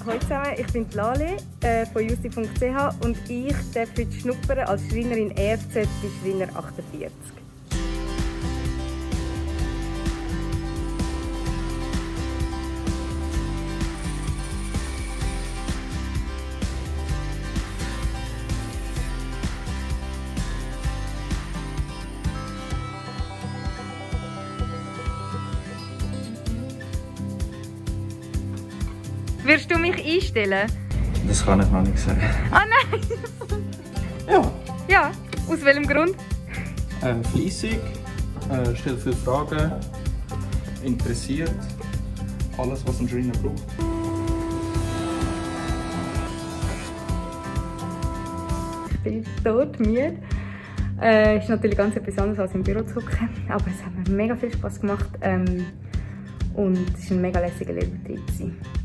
Hallo zusammen, ich bin Lale von justi.ch und ich darf heute schnuppern als Schreinerin EFZ bei Schreiner 48. Wirst du mich einstellen? Das kann ich noch nicht sagen. Ah nein! Ja. Ja, aus welchem Grund? Fleissig, stellt viele Fragen, interessiert, alles was ein Schreiner braucht. Ich bin todmüde. Ist natürlich ganz etwas anderes als im Büro zu hocken, aber es hat mir mega viel Spass gemacht und es war ein mega lässiger Lehrbetrieb.